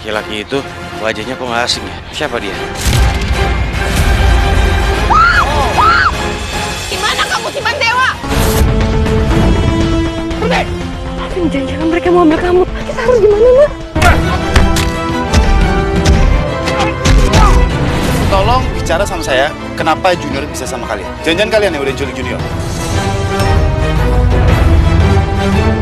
Laki-laki itu wajahnya kok nggak asing ya? Siapa dia? Gimana kamu simpan dewa? Alvin, jangan mereka mau ambil kamu. Kita harus gimana, Nak? Tolong bicara sama saya, kenapa Junior bisa sama kalian? Jangan-jangan kalian yang udah culik Junior.